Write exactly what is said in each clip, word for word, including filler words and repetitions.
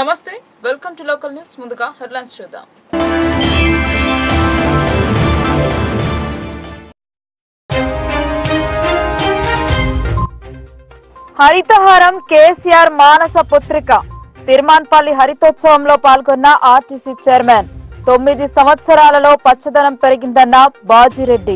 నమస్తే, welcome to local news. ముందుగా headlines చూద్దాం. హరితహారం కేసీఆర్ మానస పుత్రిక. తిరుమాన్పల్లి హరితోత్సవంలో పాల్గొన్న ఆర్టీసీ చైర్మన్. తొమ్మిది సంవత్సరాలలో పచ్చదనం పెరిగిందన్న బాజిరెడ్డి.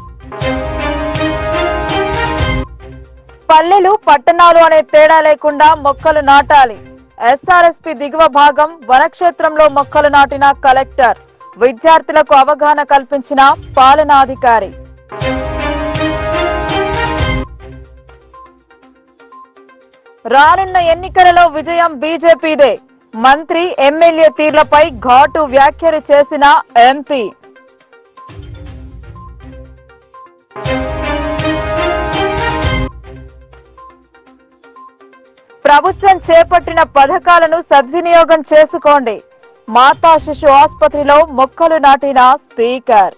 పల్లెలు పట్టణాలు అనే తేడా లేకుండా మొక్కలు నాటాలి. ఎస్ఆర్ఎస్పీ దిగువ భాగం వనక్షేత్రంలో మొక్కలు నాటిన కలెక్టర్. విద్యార్థులకు అవగాహన కల్పించిన పాలనాధికారి. రానున్న ఎన్నికలలో విజయం బీజేపీదే. మంత్రి ఎమ్మెల్యే తీర్లపై ఘాటు వ్యాఖ్యలు చేసిన ఎంపీ. ప్రభుత్వం చేపట్టిన పథకాలను సద్వినియోగం చేసుకోండి. మాతా శిశు ఆసుపత్రిలో మొక్కలు నాటిన స్పీకర్.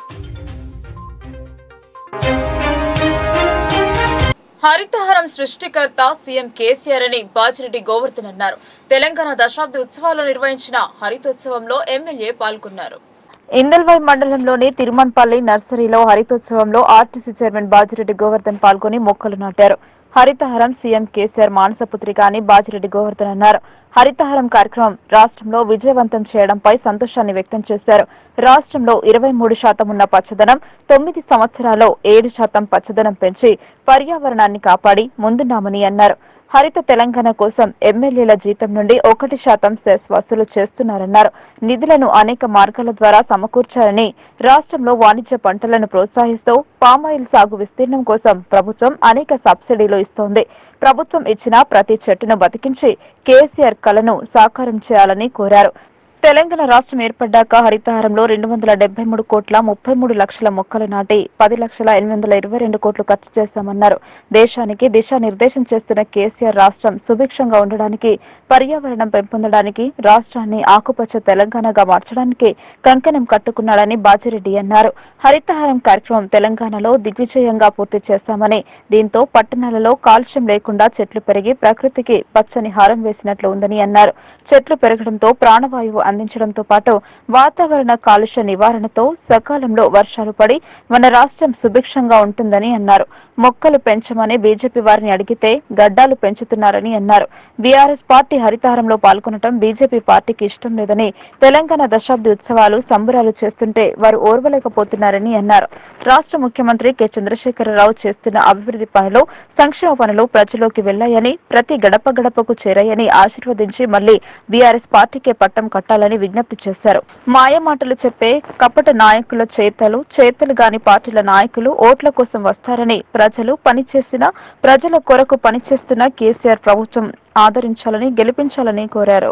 హరితహారం సృష్టికర్త సీఎం కేసీఆర్ అని బాజిరెడ్డి గోవర్ధన్ అన్నారు. తెలంగాణ దశాబ్ది ఉత్సవాల్లో నిర్వహించిన హరితోత్సవంలో ఎమ్మెల్యే పాల్గొన్నారు. ఇందల్వాయి మండలంలోని తిరుమన్పల్లి నర్సరీలో హరితోత్సవంలో ఆర్టీసీ చైర్మన్ బాజిరెడ్డి గోవర్ధన్ పాల్గొని మొక్కలు నాటారు. హరితహారం సీఎం కేసీఆర్ మానసపుత్రిక అని బాజిరెడ్డి గోవర్ధన్ అన్నారు. హరితహారం కార్యక్రమం రాష్ట్రంలో విజయవంతం చేయడంపై సంతోషాన్ని వ్యక్తం చేశారు. రాష్ట్రంలో ఇరవై మూడు శాతం ఉన్న పచ్చదనం తొమ్మిది సంవత్సరాల్లో ఏడు శాతం పచ్చదనం పెంచి పర్యావరణాన్ని కాపాడి ముందున్నామని అన్నారు. హరిత తెలంగాణ కోసం ఎమ్మెల్యేల జీతం నుండి ఒకటి శాతం సెస్ వసూలు చేస్తున్నారన్నారు. నిధులను అనేక మార్గాల ద్వారా సమకూర్చారని, రాష్ట్రంలో వాణిజ్య పంటలను ప్రోత్సహిస్తూ పామాయిల్ సాగు విస్తీర్ణం కోసం ప్రభుత్వం అనేక సబ్సిడీలు ఇస్తోంది. ప్రభుత్వం ఇచ్చిన ప్రతి చెట్టును బతికించి కేసీఆర్ కలను సాకారం చేయాలని కోరారు. తెలంగాణ రాష్ట్రం ఏర్పడ్డాక హరితహారంలో రెండు వందల డెబ్బై మూడు కోట్ల ముప్పై మూడు లక్షల మొక్కలు నాటి పది లక్షల ఎనిమిది వందల ఇరవై రెండు కోట్లు ఖర్చు చేశామన్నారు. దేశానికి దిశానిర్దేశం చేస్తున్న కేసీఆర్ రాష్ట్రం సుభిక్షంగా ఉండడానికి, పర్యావరణం పెంపొందడానికి, రాష్ట్రాన్ని ఆకుపచ్చ తెలంగాణగా మార్చడానికి కంకణం కట్టుకున్నాడని బాజిరెడ్డి అన్నారు. హరితహారం కార్యక్రమం తెలంగాణలో దిగ్విజయంగా పూర్తి చేశామని, దీంతో పట్టణాలలో కాలుష్యం లేకుండా చెట్లు పెరిగి ప్రకృతికి పచ్చని హారం వేసినట్లు ఉందని అన్నారు. చెట్లు పెరగడంతో ప్రాణవాయువు అందించడంతో పాటు వాతావరణ కాలుష్య నివారణతో సకాలంలో వర్షాలు పడి మన రాష్ట్రం సుభిక్షంగా ఉంటుందని అన్నారు. మొక్కలు పెంచమని బీజేపీ వారిని అడిగితే గడ్డాలు పెంచుతున్నారని అన్నారు. బీఆర్ఎస్ పార్టీ హరితహారంలో పాల్గొనడం బీజేపీ పార్టీకి ఇష్టం లేదని, తెలంగాణ దశాబ్ది ఉత్సవాలు సంబరాలు చేస్తుంటే వారు ఓర్వలేకపోతున్నారని అన్నారు. రాష్ట్ర ముఖ్యమంత్రి కె చంద్రశేఖరరావు చేస్తున్న అభివృద్ధి పనులు, సంక్షేమ పనులు ప్రజలోకి వెళ్లాయని, ప్రతి గడప గడపకు చేరాయని ఆశీర్వదించి మళ్లీ బీఆర్ఎస్ పార్టీకే పట్టం కట్టాలని విజ్ఞప్తి చేశారు. మాయమాటలు చెప్పే కపట నాయకుల చేతలు చేతలు గాని పార్టీల నాయకులు ఓట్ల కోసం వస్తారని, ప్రజలు పనిచేసిన ప్రజల కొరకు పనిచేస్తున్న కేసీఆర్ ప్రభుత్వం ఆదరించాలని, గెలిపించాలని కోరారు.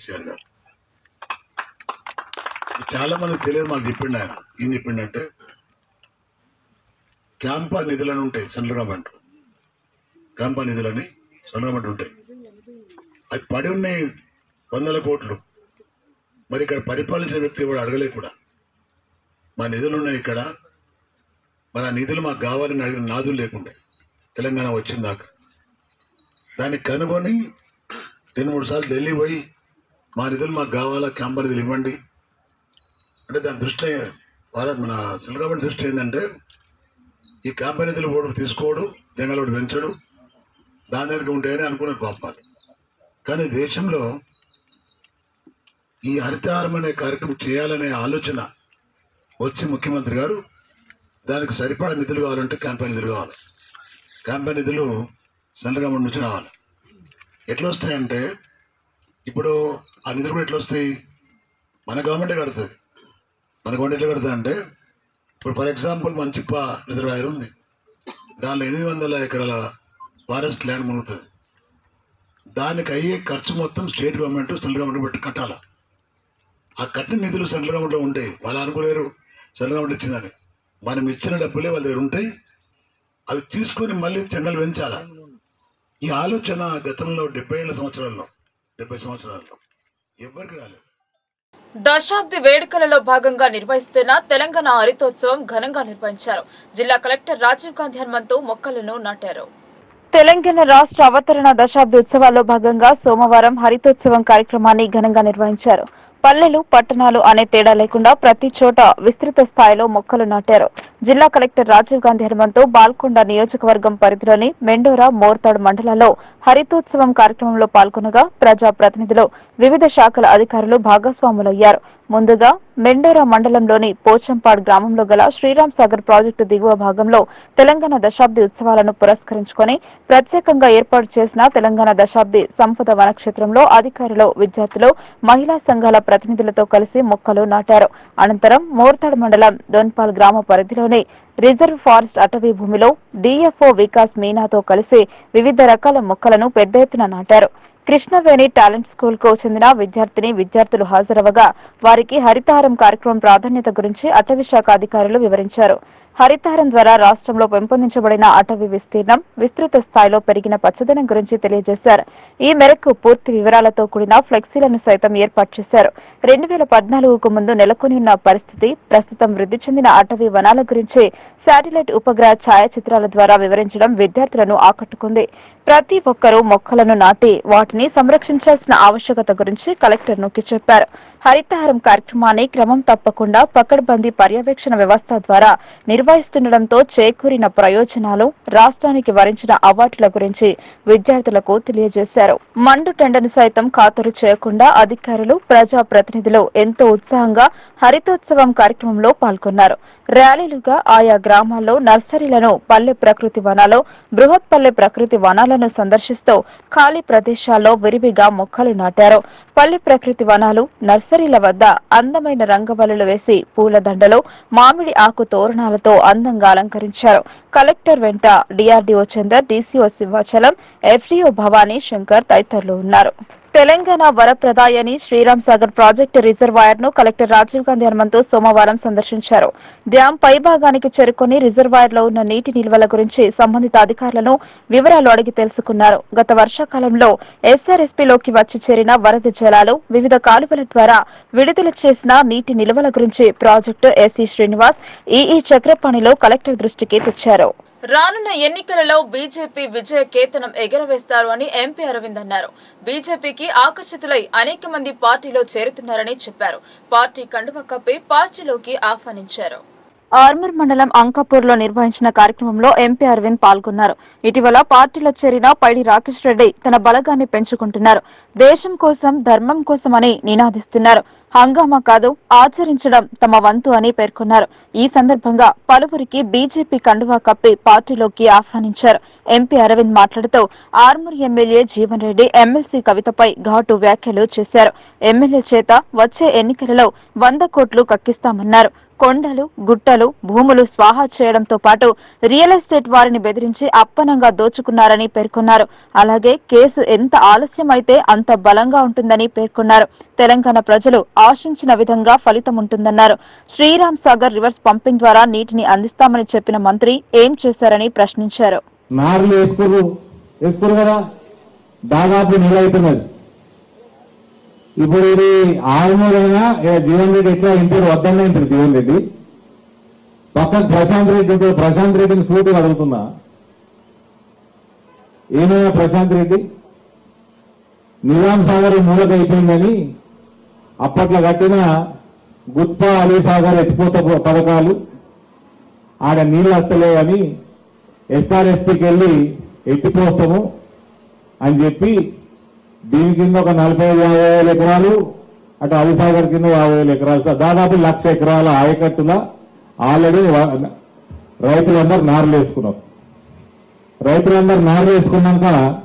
చాలా మంది తెలియదు, మాకు చెప్పిండు ఆయన. ఏం చెప్పిండంటే క్యాంపా నిధులను ఉంటాయి, సెంట్రల్ గవర్నమెంట్ క్యాంపా నిధులని సెంట్రల్ గవర్నమెంట్ ఉంటాయి. అవి పడి ఉన్నాయి వందల కోట్లు. మరి ఇక్కడ పరిపాలించిన వ్యక్తి కూడా అడగలే కూడా, మా నిధులు ఉన్నాయి ఇక్కడ, మరి ఆ నిధులు మాకు కావాలని అడిగిన నాదులు లేకుండా తెలంగాణ వచ్చిందాక దాన్ని కనుగొని రెండు మూడు సార్లు ఢిల్లీ పోయి మా నిధులు మాకు కావాలా, క్యాంపా నిధులు ఇవ్వండి అంటే దాని దృష్టి భారత్ మన సెంట్రల్ గవర్నమెంట్ దృష్టి ఏంటంటే ఈ క్యాంపా నిధులు ఓటు తీసుకోడు, జంగల్ ఓటు పెంచడు, దాని దగ్గర ఉంటాయని అనుకునే పాపాలు. కానీ దేశంలో ఈ హరితహారం అనే కార్యక్రమం చేయాలనే ఆలోచన వచ్చి ముఖ్యమంత్రి గారు దానికి సరిపడా నిధులు కావాలంటే క్యాంపా నిధులు కావాలి. క్యాంపా నిధులు సెంట్రల్ గవర్నమెంట్ నుంచి రావాలి. ఎట్లా వస్తాయంటే ఇప్పుడు ఆ నిధులు కూడా ఎట్లా వస్తాయి, మన గవర్నమెంటే కడుతుంది. మన గవర్నమెంట్ ఎట్లా కడుతుంది అంటే, ఇప్పుడు ఫర్ ఎగ్జాంపుల్ మంచిప్ప రిజర్వాయర్ ఉంది, దానిలో ఎనిమిది వందల ఎకరాల ఫారెస్ట్ ల్యాండ్ మునుగుతుంది. దానికి అయ్యే ఖర్చు మొత్తం స్టేట్ గవర్నమెంట్ సెంట్రల్ గవర్నమెంట్ పెట్టి కట్టాలి. ఆ కట్టిన నిధులు సెంట్రల్ గవర్నమెంట్లో ఉంటాయి. వాళ్ళు అనుకోలేరు సెంట్రల్ గవర్నమెంట్ ఇచ్చిందని. మనం ఇచ్చిన డబ్బులే వాళ్ళ దగ్గర ఉంటాయి, అవి తీసుకొని మళ్ళీ జంగల్ పెంచాలా. ఈ ఆలోచన గతంలో డెబ్బై ఏళ్ళ సంవత్సరాల్లో డెబ్బై సంవత్సరాల్లో ఎవరికి రాలేదు. దశాబ్ది వేడుకలలో భాగంగా నిర్వహిస్తున్న తెలంగాణ హరితోత్సవం ఘనంగా నిర్వహించారు. జిల్లా కలెక్టర్ రాజీవ్ గాంధీ హనుమంతు మొక్కలను నాటారు. తెలంగాణ రాష్ట్ర అవతరణ దశాబ్ది ఉత్సవాల్లో భాగంగా సోమవారం హరితోత్సవం కార్యక్రమాన్ని ఘనంగా నిర్వహించారు. పల్లెలు పట్టణాలు అనే తేడా లేకుండా ప్రతి చోట విస్తృత స్థాయిలో మొక్కలు నాటారు. జిల్లా కలెక్టర్ రాజీవ్ గాంధీ హనుమంతు బాల్కొండ నియోజకవర్గం పరిధిలోని మెండోరా మోర్తాడ్ మండలాల్లో హరితోత్సవం కార్యక్రమంలో పాల్గొనగా ప్రజా ప్రతినిధులు వివిధ శాఖల అధికారులు భాగస్వాములయ్యారు. ముందుగా మెండోరా మండలంలోని పోచంపాడ్ గ్రామంలో గల శ్రీరామ్ సాగర్ ప్రాజెక్టు దిగువ భాగంలో తెలంగాణ దశాబ్ది ఉత్సవాలను పురస్కరించుకుని ప్రత్యేకంగా ఏర్పాటు చేసిన తెలంగాణ దశాబ్ది సంపద వనక్షేత్రంలో అధికారులు, విద్యార్థులు, మహిళా సంఘాల ప్రతినిధులతో కలిసి మొక్కలు నాటారు. అనంతరం మోర్తాడ్ మండలం దోన్పాల్ గ్రామ పరిధిలోని రిజర్వ్ ఫారెస్ట్ అటవీ భూమిలో డీఎఫ్ఓ వికాస్ మీనాతో కలిసి వివిధ రకాల మొక్కలను పెద్ద ఎత్తున నాటారు. కృష్ణవేణి టాలెంట్ స్కూల్ కు చెందిన విద్యార్థిని విద్యార్థులు హాజరవగా వారికి హరితహారం కార్యక్రమం ప్రాధాన్యత గురించి అటవీ శాఖ అధికారులు వివరించారు. హరితహారం ద్వారా రాష్ట్రంలో పెంపొందించబడిన అటవీ విస్తీర్ణం, విస్తృత స్థాయిలో పెరిగిన పచ్చదనం గురించి తెలియజేశారు. ఈ మేరకు పూర్తి వివరాలతో కూడిన ఫ్లెక్సీలను సైతం ఏర్పాటు చేశారు. రెండు వేల పద్నాలుగుకు ముందు నెలకొని ఉన్న పరిస్థితి, ప్రస్తుతం వృద్ధి చెందిన అటవీ వనాల గురించి శాటిలైట్ ఉపగ్రహ ఛాయాచిత్రాల ద్వారా వివరించడం విద్యార్థులను ఆకట్టుకుంది. ప్రతి ఒక్కరూ మొక్కలను నాటి వాటిని సంరక్షించాల్సిన ఆవశ్యకత గురించి కలెక్టర్ నొక్కి చెప్పారు. హరితహారం కార్యక్రమాన్ని క్రమం తప్పకుండా పకడ్బందీ పర్యవేక్షణ వ్యవస్థ ద్వారా నిర్వహిస్తుండటంతో చేకూరిన ప్రయోజనాలు, రాష్ట్రానికి వరించిన అవార్డుల గురించి విద్యార్థులకు తెలియజేశారు. మండు టెండను సైతం ఖాతరు చేయకుండా అధికారులు, ప్రజా ప్రతినిధులు ఎంతో ఉత్సాహంగా హరితోత్సవం కార్యక్రమంలో పాల్గొన్నారు. ర్యాలీలుగా ఆయా గ్రామాల్లో నర్సరీలను, పల్లె ప్రకృతి వనాలు, బృహత్ పల్లె ప్రకృతి వనాలను సందర్శిస్తూ ఖాళీ ప్రదేశాల్లో విరివిగా మొక్కలు నాటారు. పల్లె ప్రకృతి వనాలు, నర్సరీల వద్ద అందమైన రంగవల్లులు వేసి పూలదండలు, మామిడి ఆకు తోరణాలతో అందంగా అలంకరించారు. కలెక్టర్ వెంట DRDO Chander, DCO Simhachalam, FDO Bhavani Shankar తదితరులు ఉన్నారు. తెలంగాణ వరప్రదాయని శ్రీరామ్ సాగర్ ప్రాజెక్టు రిజర్వాయర్ ను కలెక్టర్ రాజీవ్ గాంధీ హనుమంతు సోమవారం సందర్శించారు. డ్యాం పైభాగానికి చేరుకుని రిజర్వాయర్ లో ఉన్న నీటి నిల్వల గురించి సంబంధిత అధికారులను వివరాలు అడిగి తెలుసుకున్నారు. గత వర్షాకాలంలో ఎస్ఆర్ఎస్పీలోకి వచ్చి చేరిన వరద జలాలు, వివిధ కాలువల ద్వారా విడుదల చేసిన నీటి నిల్వల గురించి ప్రాజెక్టు ఎస్సీ శ్రీనివాస్, ఈఈ చక్రపాణిలో కలెక్టర్ దృష్టికి తెచ్చారు. రానున్న ఎన్నికలలో బీజేపీ విజయ కేతనం ఎగరవేస్తారు అని ఎంపీ అరవింద్ అన్నారు. బీజేపీకి ఆకర్షితులై అనేక మంది పార్టీలో చేరుతున్నారని చెప్పారు. పార్టీ కండువా కప్పి పార్టీలోకి ఆహ్వానించారు. ఆర్మూర్ మండలం అంకాపూర్ లో నిర్వహించిన కార్యక్రమంలో ఎంపీ అరవింద్ పాల్గొన్నారు. ఇటీవల పార్టీలో చేరిన పైడి రాకేష్ రెడ్డి తన బలగాన్ని పెంచుకుంటున్నారు. దేశం కోసం, ధర్మం కోసమని నినాదిస్తున్నారు. హంగామా కాదు, ఆచరించడం తమ వంతు అని పేర్కొన్నారు. ఈ సందర్భంగా పలువురికి బీజేపీ కండువా కప్పి పార్టీలోకి ఆహ్వానించారు. ఎంపీ అరవింద్ మాట్లాడుతూ ఆర్మూర్ ఎమ్మెల్యే జీవన్ రెడ్డి ఎమ్మెల్సీ కవితపై ఘాటు వ్యాఖ్యలు చేశారు. ఎమ్మెల్యే చేత వచ్చే ఎన్నికలలో వంద కోట్లు కక్కిస్తామన్నారు. కొండలు, గుట్టలు, భూములు స్వాహా చేయడంతో పాటు రియల్ ఎస్టేట్ వారిని బెదిరించి అప్పనంగా దోచుకున్నారని పేర్కొన్నారు. అలాగే కేసు ఎంత ఆలస్యమైతే అంత బలంగా ఉంటుందని పేర్కొన్నారు. తెలంగాణ ప్రజలు ఆశించిన విధంగా ఫలితం ఉంటుందన్నారు. శ్రీరామ్ సాగర్ రివర్స్ పంపింగ్ ద్వారా నీటిని అందిస్తామని చెప్పిన మంత్రి ఏం చేశారని ప్రశ్నించారు. ఇప్పుడు ఇది ఆర్మూర్ అయినా జీవన్ రెడ్డి ఎట్లా ఇంటారు, వద్దన్నా ఇంటారు జీవన్ రెడ్డి. పక్కకు ప్రశాంత్ రెడ్డి ఉంటే ప్రశాంత్ రెడ్డిని సూటిగా అడుగుతున్నా, ఏమైనా ప్రశాంత్ రెడ్డి నిజాం సాగర్ మూలక అయిపోయిందని అప్పట్లో కట్టిన గుత్పా అలీ సాగర్ ఎత్తిపోత పథకాలు ఆడ నీళ్ళు వస్తలేవని ఎస్ఆర్ఎస్పీకి వెళ్ళి ఎత్తిపోస్తాము అని చెప్పి దీని కింద ఒక నలభై యాభై వేల ఎకరాలు, అటు అలిసాగర్ కింద యాభై వేల ఎకరాలు, దాదాపు లక్ష ఎకరాల ఆయకట్టుల ఆల్రెడీ రైతులందరూ నారులు వేసుకున్నారు. రైతులందరూ నారులు వేసుకున్నాక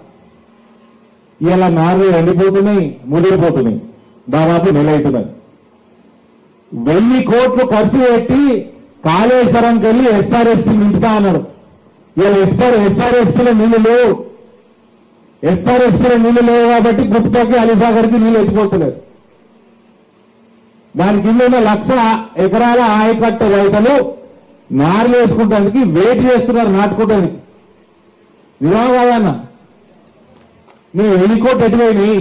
ఇలా నారులు ఎండిపోతున్నాయి, ముదిరిపోతున్నాయి, దాదాపు నెల అవుతున్నది. వెయ్యి కోట్లు ఖర్చు పెట్టి కాళేశ్వరంకి వెళ్ళి ఎస్ఆర్ఎస్పీ నింపుతా అన్నాడు. ఇలా ఎస్ఆర్ ఎస్ఆర్ఎస్పీలో నీళ్లు లేవు. ఎస్ఆర్ఎస్పీలో నీళ్లు లేవు కాబట్టి గుప్తాకి అలీసాగర్కి నీళ్లు ఎత్తిపోతలేదు. దాని కింద ఉన్న లక్ష ఎకరాల ఆయకట్ట రైతులు నారులు వేసుకుంటానికి వెయిట్ చేస్తున్నారు నాటుకోవడానికి. నిజమా కాదన్న? నీ వెయ్యి కోట్లు ఎటువైనాయి?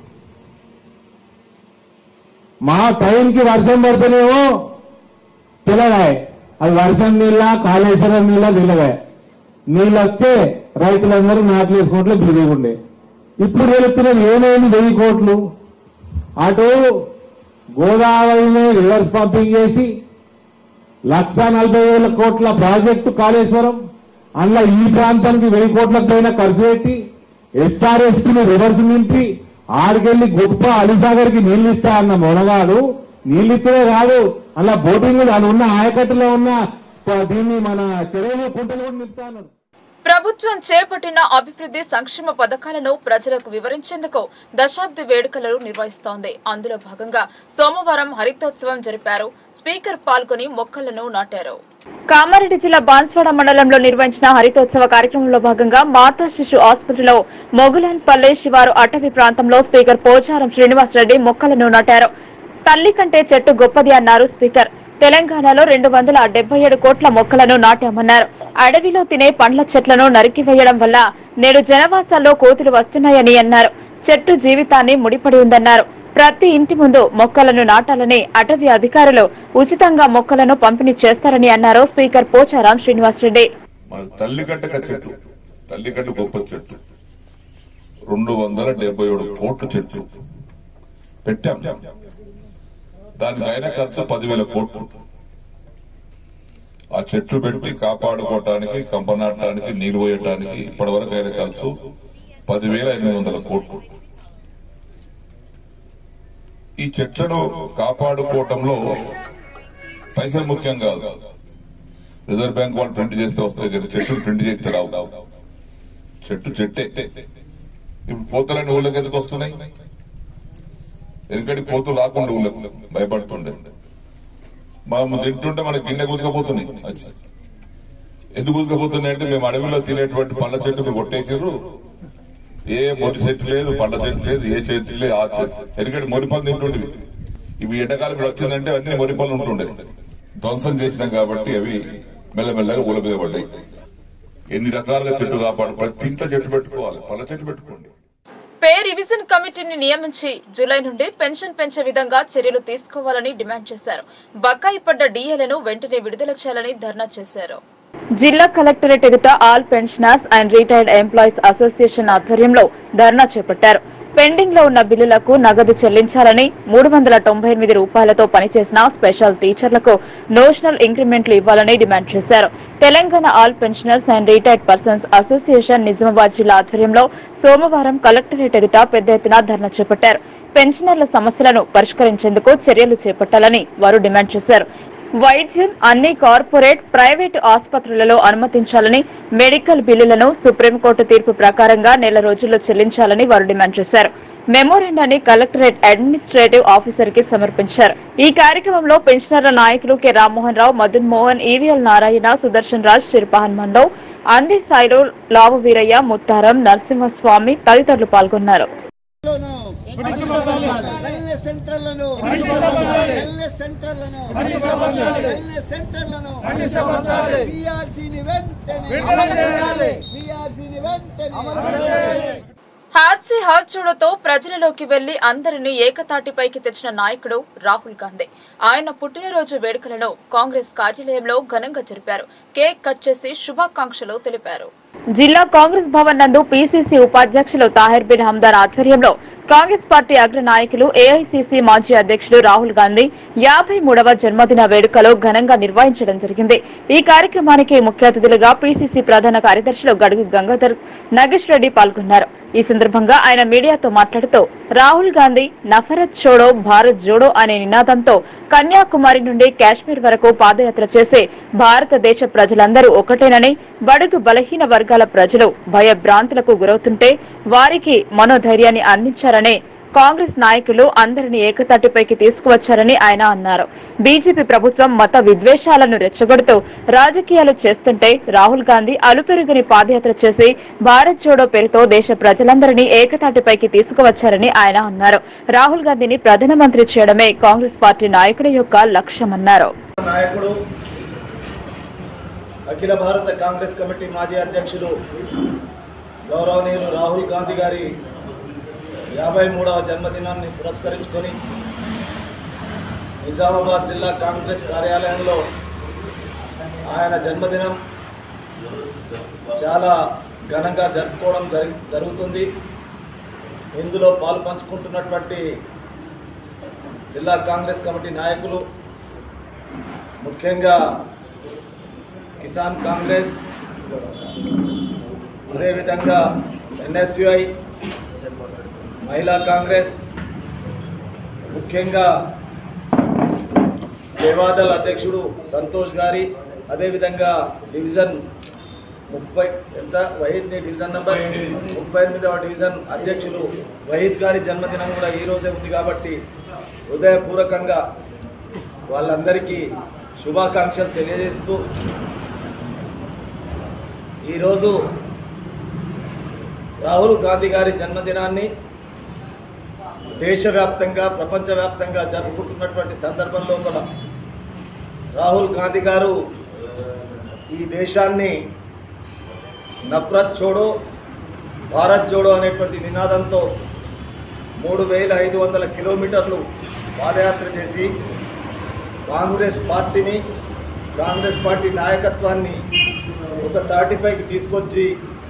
మా టైంకి వర్షం పడితేనేమో తెల్లగాయ, అది వర్షం నీళ్ళ కాళేశ్వరం నీళ్ళ తెల్లగాయ. నీళ్ళు వస్తే రైతులందరూ నాట్లు వేసుకుంటే బిజీగా ఉండే. ఇప్పుడు వెళుతున్నది ఏమైంది? వెయ్యి కోట్లు అటు గోదావరిని రివర్స్ పంపింగ్ చేసి లక్ష నలభై వేల కోట్ల ప్రాజెక్టు కాళేశ్వరం, అందులో ఈ ప్రాంతానికి వెయ్యి కోట్ల పైన ఖర్చు పెట్టి ఎస్ఆర్ఎస్ ని రివర్స్ నింపి ఆడికెళ్లి గొప్ప అలీసాగర్ కి నీళ్లు ఇస్తా అన్న మొనగాడు నీళ్లు ఇస్తే కాదు, అలా బోటింగ్ అది ఉన్న ఆయకట్టులో ఉన్న దీన్ని మన చెరువులు కుంటలు కూడా నింపుతాను. ప్రభుత్వం చేపట్టిన అభివృద్ధి సంక్షేమ పథకాలను ప్రజలకు వివరించేందుకు దశాబ్ది వేడుకలను నిర్వహిస్తోంది. అందులో భాగంగా సోమవారం హరితోత్సవం జరిపారు. స్పీకర్ పాల్గొని మొక్కలను నాటారు. కామారెడ్డి జిల్లా బాన్స్వాడ మండలంలో నిర్వహించిన హరితోత్సవ కార్యక్రమంలో భాగంగా మాతా శిశు ఆసుపత్రిలో మొగులాన్పల్లె శివారు అటవీ ప్రాంతంలో స్పీకర్ పోచారం శ్రీనివాసరెడ్డి మొక్కలను నాటారు. తల్లి కంటే చెట్టు గొప్పది అన్నారు స్పీకర్. తెలంగాణలో రెండు వందల డెబ్బై ఏడు కోట్ల మొక్కలను నాటామన్నారు. అడవిలో తినే పండ్ల చెట్లను నరికివేయడం వల్ల నేడు జనవాసాల్లో కోతులు వస్తున్నాయని అన్నారు. చెట్టు జీవితాన్ని ముడిపడి ఉందన్నారు. ప్రతి ఇంటి ముందు మొక్కలను నాటాలని అటవీ అధికారులు ఉచితంగా మొక్కలను పంపిణీ చేస్తారని అన్నారు స్పీకర్ పోచారం శ్రీనివాసరెడ్డి. రెండు వందల డెబ్బై ఏడు కోట్ల చెట్లు పెట్టాం. దానికి అయిన ఖర్చు పదివేల కోట్లు. ఆ చెట్లు పెట్టి కాపాడుకోవటానికి, కంపనాటానికి, నీరు పోయటానికి ఇప్పటి వరకు అయిన ఖర్చు పదివేల ఎనిమిది వందల కోట్లు. ఈ చెట్లను కాపాడుకోవటంలో పైసలు ముఖ్యం కాదు. రిజర్వ్ బ్యాంక్ వాళ్ళు ప్రింట్ చేస్తే వస్తాయి కదా, చెట్లు ప్రింట్ చేస్తే రావు. చెట్టు చెట్టే. ఇప్పుడు కోతలని ఊళ్ళకి ఎందుకు వస్తున్నాయి? ఎందుకంటే కోతులు రాకుండా ఊళ్ళకు భయపడుతుండే. మనం తింటుంటే మనకి గిన్నె కూసుకపోతున్నాయి. ఎందుకు కూసుకపోతున్నాయి అంటే మేము అడవిలో తినేటువంటి పండ్ల చెట్టును కొట్టేసారు. ఏ మొటి చెట్టు లేదు, పండ్ల చెట్టు లేదు, ఏ చెట్టు లేదు. ఎందుకంటే మొరి పనులు తింటుండేవి. ఇవి ఎండాకాలం వచ్చిందంటే అన్ని మొరి పనులు ఉంటుండే. ధ్వంసం చేసినాం కాబట్టి అవి మెల్లమెల్లగా ఊళ్ళ మీద పడ్డాయి. ఎన్ని రకాలుగా చెట్టు కాపాడు, ప్రతి ఇంట్లో చెట్టు పెట్టుకోవాలి, పండ్ల చెట్టు పెట్టుకోండి. పే రివిజన్ కమిటీని నియమించి జూలై నుండి పెన్షన్ పెంచే విధంగా చర్యలు తీసుకోవాలని డిమాండ్ చేశారు. బకాయి పడ్డ డీఏలను వెంటనే విడుదల చేయాలని ధర్నా చేశారు. జిల్లా కలెక్టరేట్ ఎదుట all pensioners and retired employees association ఆధ్వర్యంలో ధర్నా చేపట్టారు. పెండింగ్ లో ఉన్న బిల్లులకు నగదు చెల్లించాలని, మూడు వందల తొంభై ఎనిమిది రూపాయలతో పనిచేసిన స్పెషల్ టీచర్లకు నోషనల్ ఇంక్రిమెంట్లు ఇవ్వాలని డిమాండ్ చేశారు. Telangana all pensioners and retired persons association Nizamabad జిల్లా ఆధ్వర్యంలో సోమవారం కలెక్టరేట్ ఎదుట పెద్ద ఎత్తున ధర్నా చేపట్టారు. పెన్షనర్ల సమస్యలను పరిష్కరించేందుకు చర్యలు చేపట్టాలని వారు డిమాండ్ చేశారు. వైద్యం అన్ని కార్పొరేట్, ప్రైవేటు ఆసుపత్రులలో అనుమతించాలని, మెడికల్ బిల్లులను సుప్రీంకోర్టు తీర్పు ప్రకారంగా నెల రోజుల్లో చెల్లించాలని వారు డిమాండ్ చేశారు. మెమోరాండాన్ని కలెక్టరేట్ అడ్మినిస్ట్రేటివ్ ఆఫీసర్ కి సమర్పించారు. ఈ కార్యక్రమంలో పెన్షనర్ల నాయకులు కె రామ్మోహన్ రావు, మదన్ మోహన్, ఈవీఎల్ నారాయణ, సుదర్శన్ రాజ్, చిరుపహన్మన్ రావు, అంది సాయిలు, లావు వీరయ్య, ముత్తారం, నరసింహస్వామి తదితరులు పాల్గొన్నారు. హాత్ సే హాత్ చూడతో ప్రజలలోకి వెళ్లి అందరినీ ఏకతాటిపైకి తెచ్చిన నాయకుడు రాహుల్ గాంధీ. ఆయన పుట్టినరోజు వేడుకలను కాంగ్రెస్ కార్యాలయంలో ఘనంగా జరిపారు. కేక్ కట్ చేసి శుభాకాంక్షలు తెలిపారు. జిల్లా కాంగ్రెస్ భవన్ నందు పీసీసీ ఉపాధ్యక్షులు తాహిర్ బిన్ హమ్దాన్ ఆధ్వర్యంలో కాంగ్రెస్ పార్టీ అగ్ర నాయకులు, ఏఐసీసీ మాజీ అధ్యక్షుడు రాహుల్ గాంధీ యాభై మూడవ జన్మదిన వేడుకలు ఘనంగా నిర్వహించడం జరిగింది. ఈ కార్యక్రమానికి ముఖ్య అతిథులుగా పీసీసీ ప్రధాన కార్యదర్శులు గడుగు గంగాధర్ నగేష్ రెడ్డి పాల్గొన్నారు. ఈ సందర్భంగా ఆయన మీడియాతో మాట్లాడుతూ రాహుల్ గాంధీ నఫరత్ చోడో భారత్ జోడో అనే నినాదంతో కన్యాకుమారి నుండి కాశ్మీర్ వరకు పాదయాత్ర చేసి భారతదేశ ప్రజలందరూ ఒకటేనని, బడుగు బలహీన వర్గాల ప్రజలు భయభ్రాంతులకు గురవుతుంటే వారికి మనోధైర్యాన్ని అందించారని, కాంగ్రెస్ నాయకులు అందరినీ ఏకతాటిపైకి తీసుకువచ్చారని ఆయన అన్నారు. బీజేపీ ప్రభుత్వం మత విద్వేషాలను రెచ్చగొడుతూ రాజకీయాలు చేస్తుంటే రాహుల్ గాంధీ అలుపెరుగని పాదయాత్ర చేసి భారత్ జోడో పేరుతో దేశ ప్రజలందరినీ ఏకతాటిపైకి తీసుకువచ్చారని ఆయన అన్నారు. రాహుల్ గాంధీని ప్రధానమంత్రి చేయడమే కాంగ్రెస్ పార్టీ నాయకుల యొక్క లక్ష్యమన్నారు. అఖిల భారత కాంగ్రెస్ కమిటీ మాజీ అధ్యక్షులు గౌరవనీయులు రాహుల్ గాంధీ గారి యాభై మూడవ జన్మదినాన్ని పురస్కరించుకొని నిజామాబాద్ జిల్లా కాంగ్రెస్ కార్యాలయంలో ఆయన జన్మదినం చాలా ఘనంగా జరుపుకోవడం జరి జరుగుతుంది. ఇందులో పాలు పంచుకుంటున్నటువంటి జిల్లా కాంగ్రెస్ కమిటీ నాయకులు, ముఖ్యంగా కిసాన్ కాంగ్రెస్, అదేవిధంగా ఎన్ఎస్యుఐ, మహిళా కాంగ్రెస్, ముఖ్యంగా సేవాదళ అధ్యక్షుడు సంతోష్ గారి, అదేవిధంగా డివిజన్ ముప్పై ఎంత వహీద్ని డివిజన్ నెంబర్ ముప్పై ఎనిమిదవ డివిజన్ అధ్యక్షులు వహీద్ గారి జన్మదినం కూడా ఈరోజే ఉంది కాబట్టి హృదయపూర్వకంగా వాళ్ళందరికీ శుభాకాంక్షలు తెలియజేస్తూ, ఈరోజు రాహుల్ గాంధీ గారి జన్మదినాన్ని దేశవ్యాప్తంగా ప్రపంచవ్యాప్తంగా జరుపుకుంటున్నటువంటి సందర్భంలో మన రాహుల్ గాంధీ గారు ఈ దేశాన్ని నఫరత్ చోడో భారత్ జోడో అనేటువంటి నినాదంతో మూడు వేల ఐదు వందల కిలోమీటర్లు పాదయాత్ర చేసి కాంగ్రెస్ పార్టీని కాంగ్రెస్ పార్టీ నాయకత్వాన్ని ఒక తాటిపైకి తీసుకొచ్చి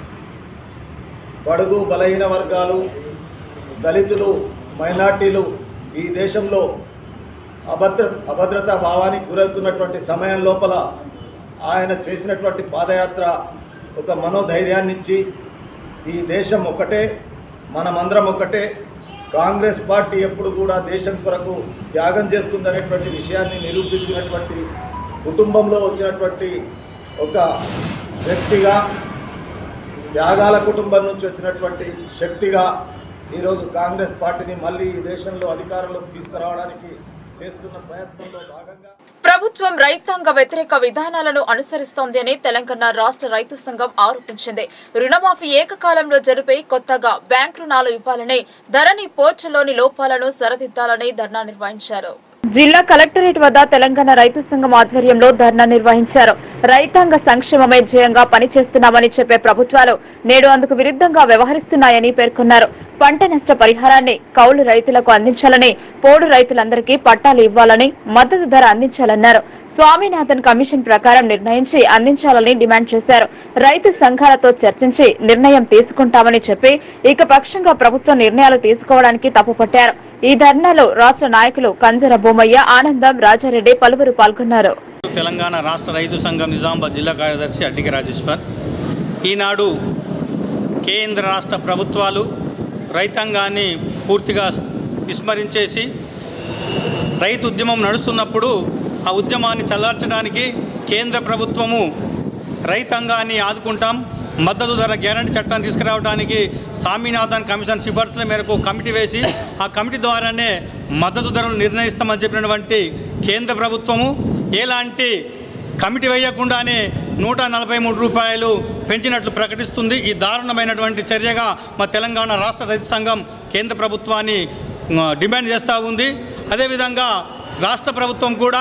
బడుగు బలహీన వర్గాలు, దళితులు, మైనార్టీలు ఈ దేశంలో అభద్ర అభద్రతా భావానికి గురవుతున్నటువంటి సమయం లోపల ఆయన చేసినటువంటి పాదయాత్ర ఒక మనోధైర్యాన్ని ఇచ్చి ఈ దేశం ఒకటే, మనమందరం ఒకటే, కాంగ్రెస్ పార్టీ ఎప్పుడు కూడా దేశం కొరకు త్యాగం చేస్తుందనేటువంటి విషయాన్ని నిరూపించినటువంటి కుటుంబంలో వచ్చినటువంటి ఒక వ్యక్తిగా, త్యాగాల కుటుంబం నుంచి వచ్చినటువంటి శక్తిగా ఈరోజు కాంగ్రెస్ పార్టీని మళ్ళీ ఈ దేశంలో అధికారంలోకి తీసుకురావడానికి చేస్తున్న ప్రయత్నంలో భాగంగా ప్రభుత్వం రైతాంగ వ్యతిరేక విధానాలను అనుసరిస్తోంది అని తెలంగాణ రాష్ట్ర రైతు సంఘం ఆరోపించింది. రుణమాఫీ ఏకకాలంలో జరిపి కొత్తగా బ్యాంక్ రుణాలు ఇవ్వాలని, ధరణి పోర్టల్లోని లోపాలను సరిదిద్దాలని ధర్నా నిర్వహించారు. జిల్లా కలెక్టరేట్ వద్ద తెలంగాణ రైతు సంఘం ఆధ్వర్యంలో ధర్నా నిర్వహించారు. రైతాంగ సంక్షేమమే ధ్యేయంగా పనిచేస్తున్నామని చెప్పే ప్రభుత్వాలు నేడు అందుకు విరుద్ధంగా వ్యవహరిస్తున్నాయని పేర్కొన్నారు. పంట నష్ట పరిహారాన్ని కౌలు రైతులకు అందించాలని, పోడు రైతులందరికీ పట్టాలు ఇవ్వాలని, మద్దతు ధర అందించాలన్నారు. స్వామినాథన్ కమిషన్ ప్రకారం నిర్ణయించి అందించాలని డిమాండ్ చేశారు. రైతు సంఘాలతో చర్చించి నిర్ణయం తీసుకుంటామని చెప్పి ఏకపక్షంగా ప్రభుత్వం నిర్ణయాలు తీసుకోవడానికి తప్పుపట్టారు. ఈ ధర్నాలో రాష్ట్ర నాయకులు కంజర బొమ్మయ్య, ఆనందం, రాజారెడ్డి పలువురు పాల్గొన్నారు. తెలంగాణ రాష్ట్ర రైతు సంఘం నిజామాబాద్ జిల్లా కార్యదర్శి అడ్డికి రాజేశ్వర్. ఈనాడు కేంద్ర రాష్ట్ర ప్రభుత్వాలు రైతాంగాన్ని పూర్తిగా విస్మరించేసి రైతు ఉద్యమం నడుస్తున్నప్పుడు ఆ ఉద్యమాన్ని చల్లార్చడానికి కేంద్ర ప్రభుత్వము రైతాంగాన్ని ఆదుకుంటాం, మద్దతు ధర గ్యారంటీ చట్టాన్ని తీసుకురావడానికి స్వామినాథన్ కమిషన్ సిఫార్సుల మేరకు కమిటీ వేసి ఆ కమిటీ ద్వారానే మద్దతు ధరలు నిర్ణయిస్తామని చెప్పినటువంటి కేంద్ర ప్రభుత్వము ఎలాంటి కమిటీ వేయకుండానే నూట నలభై మూడు రూపాయలు పెంచినట్లు ప్రకటిస్తుంది. ఈ దారుణమైనటువంటి చర్యగా మా తెలంగాణ రాష్ట్ర రైతు సంఘం కేంద్ర ప్రభుత్వాన్ని డిమాండ్ చేస్తూ ఉంది. అదేవిధంగా రాష్ట్ర ప్రభుత్వం కూడా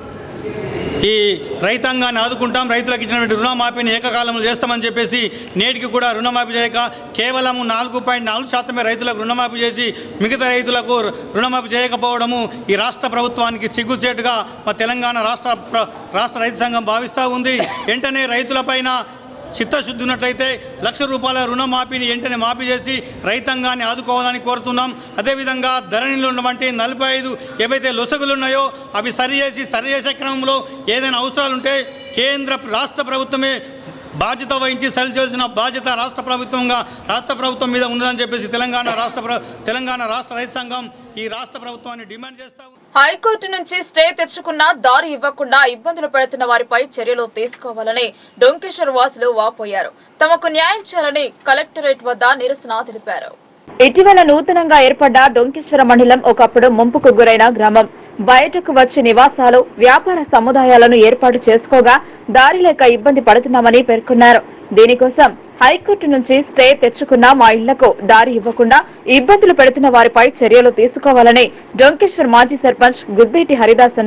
ఈ రైతాంగాన్ని ఆదుకుంటాం, రైతులకు ఇచ్చినటువంటి రుణమాఫీని ఏకకాలంలో చేస్తామని చెప్పేసి నేటికి కూడా రుణమాఫీ చేయక కేవలం నాలుగు పాయింట్ నాలుగు శాతమే రైతులకు రుణమాఫీ చేసి మిగతా రైతులకు రుణమాఫీ చేయకపోవడము ఈ రాష్ట్ర ప్రభుత్వానికి సిగ్గుచేటుగా మా తెలంగాణ రాష్ట్ర రాష్ట్ర రైతు సంఘం భావిస్తూ ఉంది. వెంటనే రైతులపైన చిత్తశుద్ధి ఉన్నట్లయితే లక్ష రూపాయల రుణమాఫీని వెంటనే మాఫీ చేసి రైతాంగాన్ని ఆదుకోవాలని కోరుతున్నాం. అదేవిధంగా ధరణిలో ఉన్నటువంటి నలభై ఐదు ఏవైతే లొసగులు ఉన్నాయో అవి సరిచేసి సరిచేసే క్రమంలో ఏదైనా అవసరాలుంటే కేంద్ర రాష్ట్ర ప్రభుత్వమే బాధ్యత వహించి సరిచేయాల్సిన బాధ్యత రాష్ట్ర ప్రభుత్వంగా రాష్ట్ర ప్రభుత్వం మీద ఉందని చెప్పేసి తెలంగాణ రాష్ట్ర తెలంగాణ రాష్ట్ర రైతు సంఘం ఈ రాష్ట్ర ప్రభుత్వాన్ని డిమాండ్ చేస్తా ఉంది. హైకోర్టు నుంచి స్టే తెచ్చుకున్నా దారి ఇవ్వకుండా ఇబ్బందులు పెడుతున్న వారిపై చర్యలు తీసుకోవాలని డొంకేశ్వర్ వాసులు వాపోయారు. తమకు న్యాయం చేయాలని కలెక్టరేట్ వద్ద నిరసన తెలిపారు. ఇటీవల నూతనంగా ఏర్పడ్డ డొంకేశ్వర మండలం ఒకప్పుడు ముంపుకు గురైన గ్రామం. బయటకు వచ్చి నివాసాలు, వ్యాపార సముదాయాలను ఏర్పాటు చేసుకోగా దారి లేక ఇబ్బంది పడుతున్నామని పేర్కొన్నారు. దీనికోసం హైకోర్టు నుంచి స్టే తెచ్చుకున్న మా ఇళ్లకు దారి ఇవ్వకుండా ఇబ్బందులు పెడుతున్న వారిపై చర్యలు తీసుకోవాలని డొంకేశ్వర్ మాజీ సర్పంచ్ గుద్దేటి హరిదాస్ అన్నారు.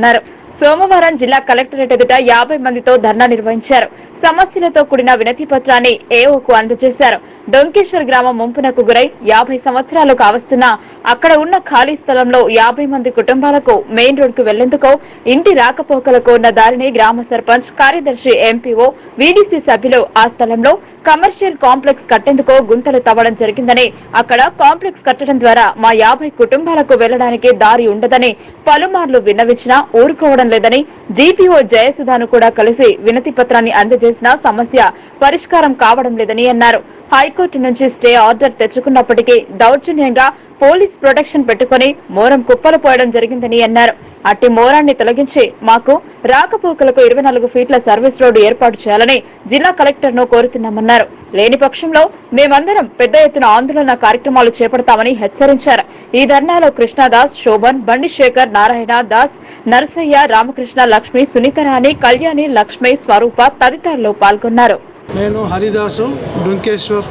సోమవారం జిల్లా కలెక్టరేట్ ఎదుట యాభై మందితో ధర్నా నిర్వహించారు. సమస్యలతో కూడిన వినతి పత్రాన్ని ఏఓకు అందజేశారు. డొంకేశ్వర్ గ్రామం ముంపునకు గురై యాభై సంవత్సరాలు కావస్తున్నా అక్కడ ఉన్న ఖాళీ స్థలంలో యాభై మంది కుటుంబాలకు మెయిన్ రోడ్ కు వెళ్లేందుకు ఇంటి రాకపోకలకు ఉన్న దారిని గ్రామ సర్పంచ్, కార్యదర్శి, ఎంపీఓ, వీడీసీ సభ్యులు ఆ స్థలంలో కమర్షియల్ కాంప్లెక్స్ కట్టేందుకు గుంతలు తవ్వడం జరిగిందని, అక్కడ కాంప్లెక్స్ కట్టడం ద్వారా మా యాభై కుటుంబాలకు వెళ్లడానికి దారి ఉండదని పలుమార్లు విన్నవించినా ఊరుకోవడం లేదని జీపీఓ జయసుధాను కూడా కలిసి వినతి పత్రాన్ని అందజేసినా సమస్య పరిష్కారం కావడం లేదని అన్నారు. హైకోర్టు నుంచి స్టే ఆర్డర్ తెచ్చుకున్నప్పటికీ దౌర్జన్యంగా పోలీస్ ప్రొటెక్షన్ పెట్టుకుని మోరం కుప్పలు పోయడం జరిగిందని అన్నారు. అట్టి మోరాన్ని తొలగించి మాకు రాకపోకలకు ఇరవై నాలుగు ఫీట్ల సర్వీస్ రోడ్డు ఏర్పాటు చేయాలని జిల్లా కలెక్టర్ ను కోరుతున్నామన్నారు. లేని పక్షంలో మేమందరం పెద్ద ఎత్తున ఆందోళన కార్యక్రమాలు చేపడతామని హెచ్చరించారు. ఈ ధర్నాలో కృష్ణదాస్, శోభన్, బండి శేఖర్, నారాయణ దాస్, నరసయ్య, రామకృష్ణ, లక్ష్మి, సునీతరాణి, కళ్యాణి, లక్ష్మి, స్వరూప తదితరులు పాల్గొన్నారు. నేను హరిదాసు, డొంకేశ్వర్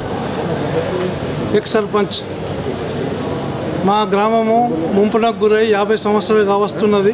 ఎక్స్ సర్పంచ్. మా గ్రామము ముంపునకు గురై యాభై సంవత్సరాలు కావస్తున్నది.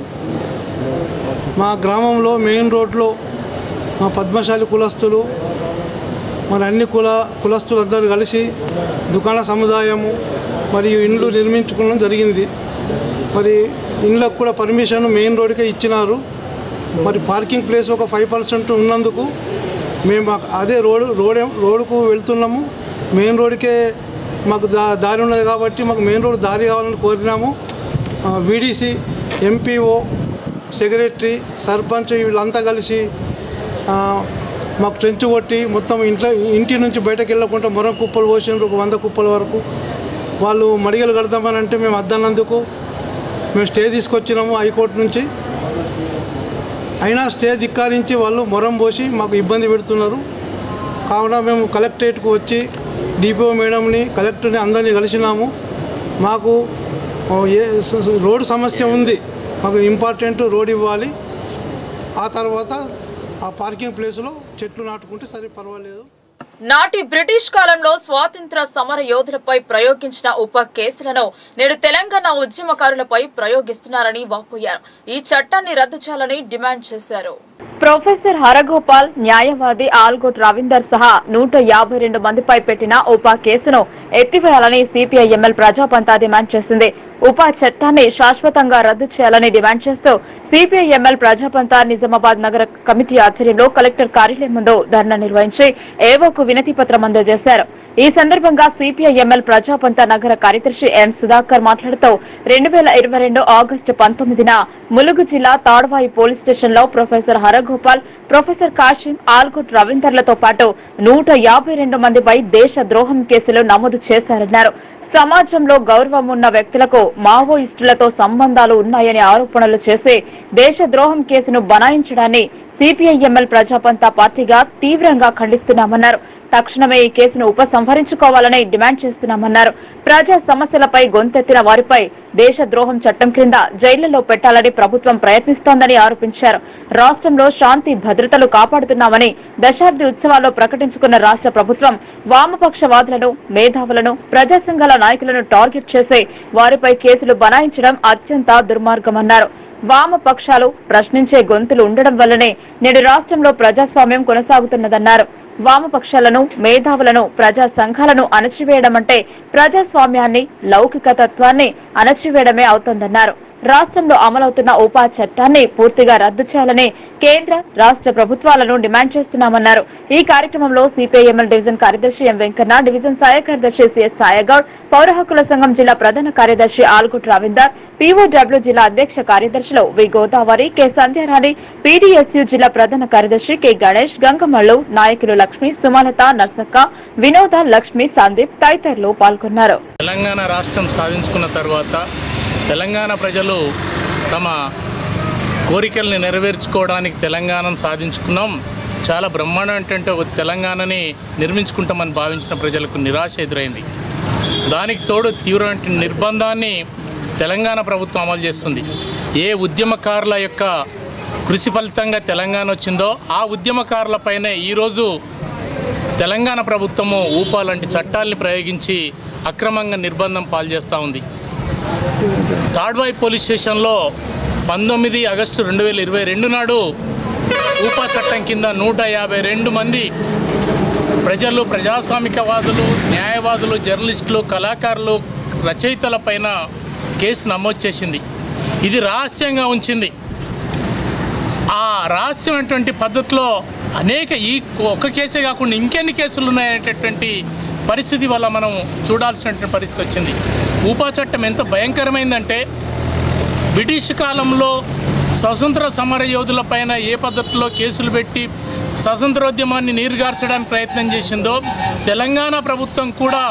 మా గ్రామంలో మెయిన్ రోడ్లో మా పద్మశాలి కులస్తులు, మరి అన్ని కుల కులస్తులందరూ కలిసి దుకాణ సముదాయము మరియు ఇండ్లు నిర్మించుకోవడం జరిగింది. మరి ఇండ్లకు కూడా పర్మిషన్ మెయిన్ రోడ్కే ఇచ్చినారు. మరి పార్కింగ్ ప్లేస్ ఒక ఫైవ్ పర్సెంట్ ఉన్నందుకు మేము అదే రోడ్ రోడ్ రోడ్కు వెళ్తున్నాము. మెయిన్ రోడ్కే మాకు దా దారి ఉన్నది కాబట్టి మాకు మెయిన్ రోడ్ దారి కావాలని కోరినాము. వీడీసీ, ఎంపీఓ, సెక్రటరీ, సర్పంచ్ వీళ్ళంతా కలిసి మాకు ట్రెంచ్ కొట్టి మొత్తం ఇంట్లో ఇంటి నుంచి బయటకు వెళ్ళకుండా మొరం కుప్పలు పోసినారు. ఒక వంద కుప్పల వరకు వాళ్ళు మడిగలు కడతామని అంటే మేము అద్దన్నందుకు మేము స్టే తీసుకొచ్చినాము హైకోర్టు నుంచి. అయినా స్టే ధిక్కారించి వాళ్ళు మొరం పోసి మాకు ఇబ్బంది పెడుతున్నారు. కావున మేము కలెక్టరేట్కు వచ్చి డిపిఓ మేడంని, కలెక్టర్ని అందరినీ కలిసినాము. మాకు ఏ రోడ్డు సమస్య ఉంది, మాకు ఇంపార్టెంట్ రోడ్ ఇవ్వాలి. ఆ తర్వాత ఆ పార్కింగ్ ప్లేస్లో చెట్లు నాటుకుంటే సరే పర్వాలేదు. నాటి బ్రిటిష్ కాలంలో స్వాతంత్ర సమర యోధులపై ప్రయోగించిన ఉప కేసులను నేడు తెలంగాణ ఉద్యమకారులపై ప్రయోగిస్తున్నారని వాపోయారు. ఈ చట్టాన్ని రద్దు చేయాలని డిమాండ్ చేశారు. ప్రొఫెసర్ హరగోపాల్, న్యాయవాది ఆల్గోట్ రవీందర్ సహా నూట యాభై రెండు మందిపై పెట్టిన ఉప కేసును ఎత్తివేయాలని సిపిఐ ఎంఎల్ ప్రజాపంతా డిమాండ్ చేసింది. ఉప చట్టాన్ని శాశ్వతంగా రద్దు చేయాలని డిమాండ్ చేస్తూ సిపిఐ ఎంఎల్ ప్రజాపంతా నిజామాబాద్ నగర కమిటీ ఆధ్వర్యంలో కలెక్టర్ కార్యాలయం ముందు ధర్నా నిర్వహించి ఏవోకు వినతి పత్రం అందజేశారు. ఈ సందర్భంగా సిపిఐ ఎంఎల్ ప్రజాపంతా నగర కార్యదర్శి ఎం సుధాకర్ మాట్లాడుతూ రెండు వేల ఇరవై రెండు ఆగస్టు పంతొమ్మిదిన ములుగు జిల్లా తాడ్వాయి పోలీస్ స్టేషన్ లో ప్రొఫెసర్ హరగోపాల్, ప్రొఫెసర్ కాశీం, ఆల్గుట్ రవీందర్లతో పాటు నూట యాభై రెండు మందిపై దేశ ద్రోహం కేసులు నమోదు చేశారన్నారు. సమాజంలో గౌరవం ఉన్న వ్యక్తులకు మావోయిస్టులతో సంబంధాలు ఉన్నాయని ఆరోపణలు చేసి దేశ ద్రోహం కేసును బనాయించడాన్ని సిపిఐ ఎంఎల్ ప్రజాపంతా పార్టీగా తీవ్రంగా ఖండిస్తున్నామన్నారు. తక్షణమే ఈ కేసును ఉపసంహరించుకోవాలని డిమాండ్ చేస్తున్నామన్నారు. ప్రజా సమస్యలపై గొంతెత్తిన వారిపై దేశ ద్రోహం చట్టం క్రింద జైళ్లలో పెట్టాలని ప్రభుత్వం ప్రయత్నిస్తోందని ఆరోపించారు. రాష్ట్రంలో శాంతి భద్రతలు కాపాడుతున్నామని దశాబ్ది ఉత్సవాల్లో ప్రకటించుకున్న రాష్ట్ర ప్రభుత్వం వామపక్షవాదులను, మేధావులను, ప్రజా సంఘాల నాయకులను టార్గెట్ చేసి వారిపై కేసులు బనాయించడం అత్యంత దుర్మార్గమన్నారు. వామపక్షాలు ప్రశ్నించే గొంతులు ఉండడం వల్లనే నేడు రాష్ట్రంలో ప్రజాస్వామ్యం కొనసాగుతున్నదన్నారు. వామపక్షాలను, మేధావులను, ప్రజా సంఘాలను అణచివేయడం అంటే ప్రజాస్వామ్యాన్ని, లౌకిక తత్వాన్ని అణచివేయడమే అవుతోందన్నారు. రాష్ట్రంలో అమలవుతున్న ఉపా చట్టాన్ని పూర్తిగా రద్దు చేయాలని కేంద్ర, రాష్ట్ర ప్రభుత్వాలను డిమాండ్ చేస్తున్నామన్నారు. ఈ కార్యక్రమంలో సిపిఐఎంఎల్ డివిజన్ కార్యదర్శి ఎం వెంకన్న, డివిజన్ సహాయ కార్యదర్శి సిఎస్ సాయగౌడ్, పౌర హక్కుల సంఘం జిల్లా ప్రధాన కార్యదర్శి ఆల్గుట్ రవీందర్, పీఓడబ్ల్యూ జిల్లా అధ్యక్ష కార్యదర్శులు V Godavari, K Sandhyarani, PDSU జిల్లా ప్రధాన కార్యదర్శి కె గణేష్, గంగమల్లు, నాయకులు లక్ష్మి, సుమలత, నర్సక్క, వినోద, లక్ష్మి, సందీప్ తదితరులు పాల్గొన్నారు. తెలంగాణ రాష్ట్రం సాధించుకున్న తర్వాత తెలంగాణ ప్రజలు తమ కోరికల్ని నెరవేర్చుకోవడానికి తెలంగాణను సాధించుకున్నాం. చాలా బ్రహ్మాండమైనటువంటి ఒక తెలంగాణని నిర్మించుకుంటామని భావించిన ప్రజలకు నిరాశ ఎదురైంది. దానికి తోడు తీవ్రమైన నిర్బంధాన్ని తెలంగాణ ప్రభుత్వం అమలు చేస్తుంది. ఏ ఉద్యమకారుల యొక్క కృషి ఫలితంగా తెలంగాణ వచ్చిందో ఆ ఉద్యమకారులపైనే ఈరోజు తెలంగాణ ప్రభుత్వము ఊపా లాంటి చట్టాలని ప్రయోగించి అక్రమంగా నిర్బంధం పాల్చేస్తూ ఉంది. తాడ్వాయి పోలీస్ స్టేషన్లో పంతొమ్మిది ఆగస్టు రెండు వేల ఇరవై రెండు నాడు ఊపా చట్టం కింద నూట యాభై రెండు మంది ప్రజలు, ప్రజాస్వామికవాదులు, న్యాయవాదులు, జర్నలిస్టులు, కళాకారులు, రచయితల పైన కేసు నమోదు చేసింది. ఇది రహస్యంగా ఉంచింది. ఆ రహస్యమైనటువంటి పద్ధతిలో అనేక ఈ ఒక్క కేసే కాకుండా ఇంకెన్ని కేసులు ఉన్నాయనేటటువంటి పరిస్థితి వల్ల మనం చూడాల్సినటువంటి పరిస్థితి వచ్చింది. ఊపా చట్టం ఎంత భయంకరమైందంటే బ్రిటిష్ కాలంలో స్వతంత్ర సమర యోధుల పైన ఏ పద్ధతిలో కేసులు పెట్టి స్వతంత్రోద్యమాన్ని నీరుగార్చడానికి ప్రయత్నం చేసిందో తెలంగాణ ప్రభుత్వం కూడా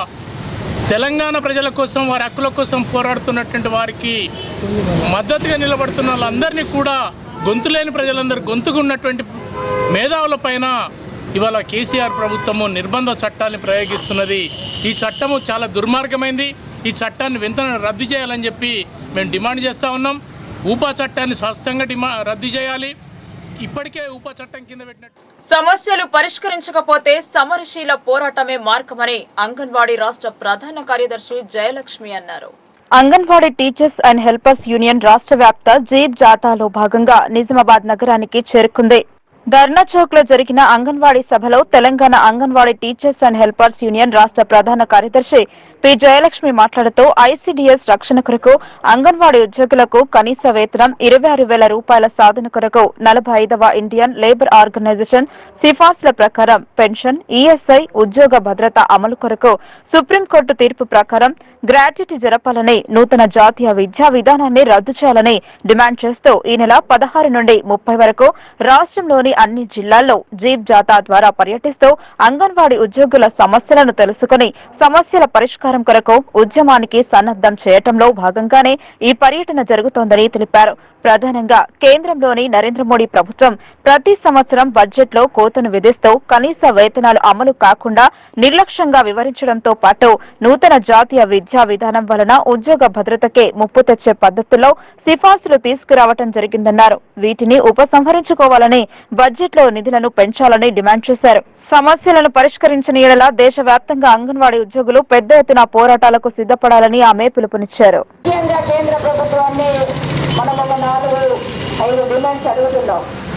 తెలంగాణ ప్రజల కోసం, వారి హక్కుల కోసం పోరాడుతున్నటువంటి వారికి మద్దతుగా నిలబడుతున్న వాళ్ళందరినీ కూడా గొంతులేని ప్రజలందరూ గొంతుగా ఉన్నటువంటి మేధావుల పైన ఇవాళ కేసీఆర్ ప్రభుత్వము నిర్బంధ చట్టాన్ని ప్రయోగిస్తున్నది. ఈ చట్టము చాలా దుర్మార్గమైంది. ఈ చట్టాన్ని వెంటనే రద్దు చేయాలని చెప్పి మేము డిమాండ్ చేస్తూ ఉన్నాం. ఊపా చట్టాన్ని స్పష్టంగా డిమా రద్దు చేయాలి. ఇప్పటికే ఊపా చట్టం కింద పెట్టినట్టు సమస్యలు పరిష్కరించకపోతే సమరశీల పోరాటమే మార్గమని అంగన్వాడీ రాష్ట్ర ప్రధాన కార్యదర్శి జయలక్ష్మి అన్నారు. Anganwadi teachers and helpers union రాష్ట్ర వ్యాప్త జీప్ జాతాలో భాగంగా నిజామాబాద్ నగరానికి చేరుకుంది. ధర్నా చౌక్ లో జరిగిన అంగన్వాడీ సభలో Telangana anganwadi teachers and helpers union రాష్ట్ర ప్రధాన కార్యదర్శి పి జయలక్ష్మి మాట్లాడుతూ ఐసీడీఎస్ రక్షణ కొరకు అంగన్వాడీ ఉద్యోగులకు కనీస వేతనం ఇరవై ఆరు వేల రూపాయల సాధన కొరకు నలభై ఐదవ ఇండియన్ లేబర్ ఆర్గనైజేషన్ సిఫార్సుల ప్రకారం పెన్షన్, ఈఎస్ఐ, ఉద్యోగ భద్రత అమలు కొరకు సుప్రీంకోర్టు తీర్పు ప్రకారం గ్రాట్యుటీ జరపాలని, నూతన జాతీయ విద్యా విధానాన్ని రద్దు చేయాలని డిమాండ్ చేస్తూ ఈ నెల పదహారు నుండి ముప్పై వరకు రాష్ట్రంలోని అన్ని జిల్లాల్లో జీప్ జాతా ద్వారా పర్యటిస్తూ అంగన్వాడీ ఉద్యోగుల సమస్యలను తెలుసుకుని సమస్యల పరిష్కారం కొరకు ఉద్యమానికి సన్నద్దం చేయటంలో భాగంగానే ఈ పర్యటన జరుగుతోందని తెలిపారు. ప్రధానంగా కేంద్రంలోని నరేంద్ర మోడీ ప్రభుత్వం ప్రతి సంవత్సరం బడ్జెట్ లో కోతను విధిస్తూ కనీస వేతనాలు అమలు కాకుండా నిర్లక్ష్యంగా వివరించడంతో పాటు నూతన జాతీయ విద్యా విధానం వలన ఉద్యోగ భద్రతకే ముప్పు తెచ్చే పద్ధతుల్లో సిఫార్సులు తీసుకురావడం జరిగిందన్నారు. వీటిని ఉపసంహరించుకోవాలని, బడ్జెట్ లో నిధులను పెంచాలని డిమాండ్ చేశారు. సమస్యలను పరిష్కరించిన యెడల దేశవ్యాప్తంగా అంగన్వాడీ ఉద్యోగులు పెద్ద ఎత్తున పోరాటాలకు సిద్ధపడాలని ఆమె పిలుపునిచ్చారు. కేంద్ర ప్రభుత్వాన్ని మనం ఒక నాలుగు ఐదు డిమాండ్స్ అడుగుతున్నాం.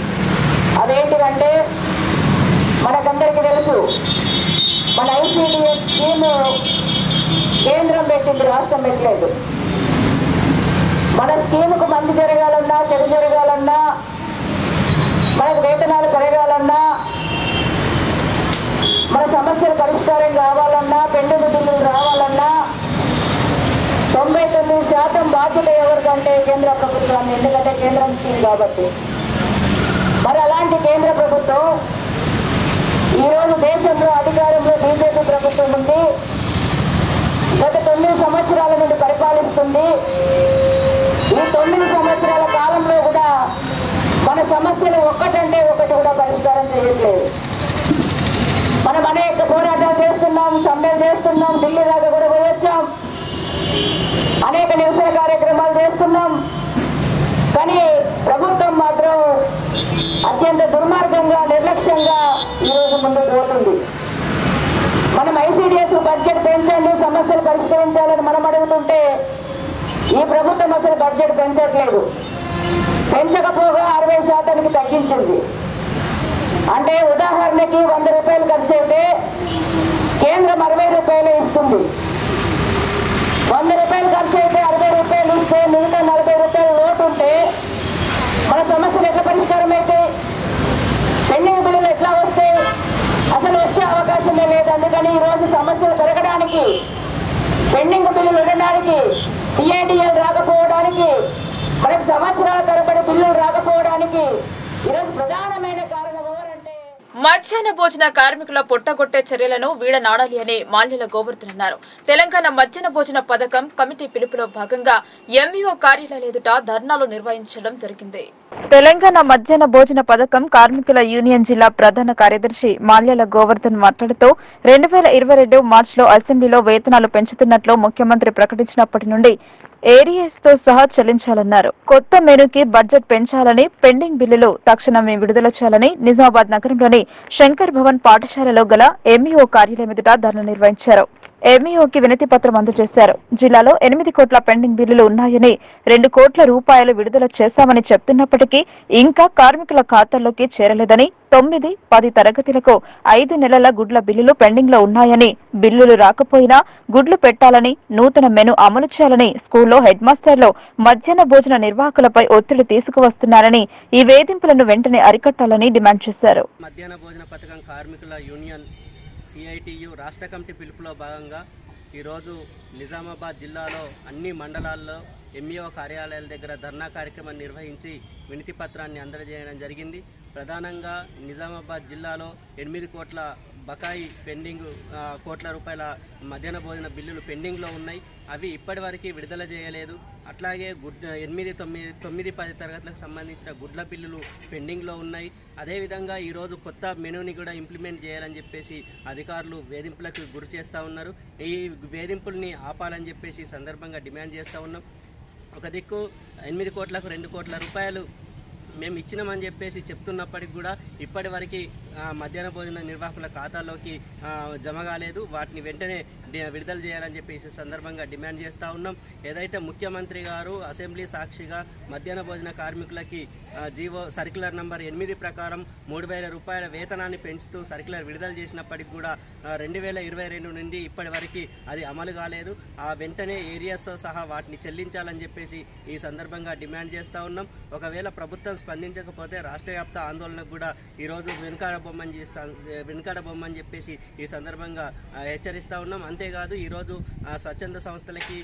అదేంటిదంటే మనకందరికీ తెలుసు, మన ఐసీడీఎస్ స్కీమ్ కేంద్రం పెట్టింది, రాష్ట్రం పెట్టలేదు. మన స్కీముకు మంచి జరగాలన్నా, చెడు జరగాలన్నా, మనకు వేతనాలు పెరగాలన్నా, మన సమస్యల పరిష్కారం కావాలన్నా, పెండింగ్ బిల్లులు రావాలన్నా తొంభై తొమ్మిది శాతం బాధ్యత ఎవరికంటే కేంద్ర ప్రభుత్వాన్ని, ఎందుకంటే కేంద్రం స్కీమ్ కాబట్టి. మరి అలాంటి కేంద్ర ప్రభుత్వం ఈరోజు దేశంలో అధికారంలో బీజేపీ ప్రభుత్వం ఉంది. గత తొమ్మిది సంవత్సరాల నుండి పరిపాలిస్తుంది. ఈ తొమ్మిది సంవత్సరాల కాలంలో కూడా మన సమస్యలు ఒక్కటంటే ఒకటి కూడా పరిష్కారం చేయట్లేదు. మనం అనేక పోరాటాలు చేస్తున్నాం, సమ్మెలు చేస్తున్నాం, ఢిల్లీ దాకా కూడా పోయొచ్చాం, అనేక నిరసన కార్యక్రమాలు చేస్తున్నాం. కానీ ప్రభుత్వం మాత్రం అత్యంత దుర్మార్గంగా, నిర్లక్ష్యంగా ఈరోజు ముందుకు పోతుంది. మనం ఐసీడీఎస్ బడ్జెట్ పెంచండి, సమస్యలు పరిష్కరించాలని మనం అడుగుతుంటే ఈ ప్రభుత్వం అసలు బడ్జెట్ పెంచట్లేదు. పెంచకపోగా అరవై శాతానికి తగ్గించింది. అంటే ఉదాహరణకి వంద రూపాయలు ఖర్చు అయితే కేంద్రం అరవై రూపాయలు ఇస్తుంది. వంద రూపాయలు ఖర్చు అయితే అరవై రూపాయలు ఇస్తే మిగతా నలభై రూపాయలు లోటు ఉంటే మన సమస్యలు ఎట్లా పరిష్కారం అయితే, పెండింగ్ బిల్లులు ఎట్లా వస్తాయి? అసలు వచ్చే అవకాశమే లేదు. అందుకని ఈరోజు సమస్యలు పెరగడానికి, పెండింగ్ బిల్లులు ఉండడానికి, టీఐడిఎల్ రాకపోవడానికి, మనకు సంవత్సరాల తరబడి బిల్లులు రాకపోవడానికి ఈరోజు ప్రధానమైన కారణం ఎవరంటే మధ్యాహ్న భోజన కార్మికుల పొట్టగొట్టే చర్యలను వీడనాడాలి అని మాల్యల గోవర్ధన్ అన్నారు. తెలంగాణ మధ్యాహ్న భోజన పథకం కమిటీ పిలుపులో భాగంగా ఎంఈఓ కార్యాలయాల ఎదుట ధర్నాలు నిర్వహించడం జరిగింది. తెలంగాణ మధ్యాహ్న భోజన పథకం కార్మికుల యూనియన్ జిల్లా ప్రధాన కార్యదర్శి మాల్యాల గోవర్ధన్ మాట్లాడుతూ రెండు వేల ఇరవై రెండు మార్చిలో అసెంబ్లీలో వేతనాలు పెంచుతున్నట్లు ముఖ్యమంత్రి ప్రకటించినప్పటి నుండి ఏరియర్స్ తో సహా చెల్లించాలన్నారు. కొత్త మెనూకి బడ్జెట్ పెంచాలని, పెండింగ్ బిల్లులు తక్షణమే విడుదల చేయాలని నిజామాబాద్ నగరంలోని శంకర్ భవన్ పాఠశాలలో గల ఎంఈఓ కార్యాలయం ఎదుట ధర్నా నిర్వహించారు. ఎంఈఓకి వినతి పత్రం అందజేశారు. జిల్లాలో ఎనిమిది కోట్ల పెండింగ్ బిల్లులు ఉన్నాయని, రెండు కోట్ల రూపాయలు విడుదల చేశామని చెప్తున్నప్పటికీ ఇంకా కార్మికుల ఖాతాల్లోకి చేరలేదని, తొమ్మిది పది తరగతులకు ఐదు నెలల గుడ్ల బిల్లులు పెండింగ్ లో ఉన్నాయని, బిల్లులు రాకపోయినా గుడ్లు పెట్టాలని, నూతన మెను అమలు చేయాలని స్కూల్లో హెడ్ మాస్టర్లు మధ్యాహ్న భోజన నిర్వాహకులపై ఒత్తిడి తీసుకువస్తున్నారని, ఈ వేధింపులను వెంటనే అరికట్టాలని డిమాండ్ చేశారు. మధ్యాహ్న భోజన పథకం కార్మికుల యూనియన్ సిఐటియు రాష్ట్ర కమిటీ పిలుపులో భాగంగా ఈరోజు నిజామాబాద్ జిల్లాలో అన్ని మండలాల్లో ఎంఈఓ కార్యాలయాల దగ్గర ధర్నా కార్యక్రమాన్ని నిర్వహించి వినతి పత్రాన్ని అందజేయడం జరిగింది. ప్రధానంగా నిజామాబాద్ జిల్లాలో ఎనిమిది కోట్ల బకాయి పెండింగ్ కోట్ల రూపాయల మధ్యాహ్న భోజన బిల్లులు పెండింగ్లో ఉన్నాయి. అవి ఇప్పటి వరకు విడుదల చేయలేదు. అట్లాగే గుడ్ ఎనిమిది తొమ్మిది తొమ్మిది పది తరగతులకు సంబంధించిన గుడ్ల బిల్లులు పెండింగ్లో ఉన్నాయి. అదేవిధంగా ఈరోజు కొత్త మెనూని కూడా ఇంప్లిమెంట్ చేయాలని చెప్పేసి అధికారులు వేధింపులకు గురి చేస్తూ ఉన్నారు. ఈ వేధింపుల్ని ఆపాలని చెప్పేసి సందర్భంగా డిమాండ్ చేస్తూ ఉన్నాం. ఒక దిక్కు ఎనిమిది కోట్లకు రెండు కోట్ల రూపాయలు మేము ఇచ్చినామని చెప్పేసి చెప్తున్నప్పటికి కూడా ఇప్పటి వరకు మధ్యాహ్న భోజన నిర్వాహకుల ఖాతాలోకి జమ కాలేదు. వాటిని వెంటనే విడుదల చేయాలని చెప్పేసి సందర్భంగా డిమాండ్ చేస్తూ ఉన్నాం. ఏదైతే ముఖ్యమంత్రి గారు అసెంబ్లీ సాక్షిగా మధ్యాహ్న భోజన కార్మికులకి జీవో సర్క్యులర్ నంబర్ ఎనిమిది ప్రకారం మూడు వేల రూపాయల వేతనాన్ని పెంచుతూ సర్క్యులర్ విడుదల చేసినప్పటికి కూడా రెండు వేల ఇరవై రెండు నుండి ఇప్పటి వరకు అది అమలు కాలేదు. ఆ వెంటనే ఏరియాస్తో సహా వాటిని చెల్లించాలని చెప్పేసి ఈ సందర్భంగా డిమాండ్ చేస్తూ ఉన్నాం. ఒకవేళ ప్రభుత్వం స్పందించకపోతే రాష్ట్ర వ్యాప్త ఆందోళనకు కూడా ఈరోజు వెనుకాడబొమ్మని వెనుకాడబొమ్మని చెప్పేసి ఈ సందర్భంగా హెచ్చరిస్తూ ఉన్నాం. అంతేకాదు ఈరోజు స్వచ్ఛంద సంస్థలకి